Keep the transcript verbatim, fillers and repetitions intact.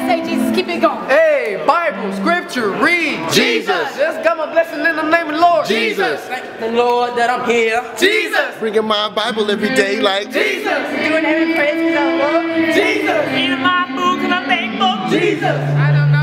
say Jesus. Keep it going. Hey, Bible, scripture, read. Jesus. Just got my blessing in the name of the Lord. Jesus. Thank the Lord that I'm here. Jesus. Bringing my Bible every day like Jesus. Doing every praise to the Lord. Jesus. Reading my book and I'm thankful. Jesus. I don't know.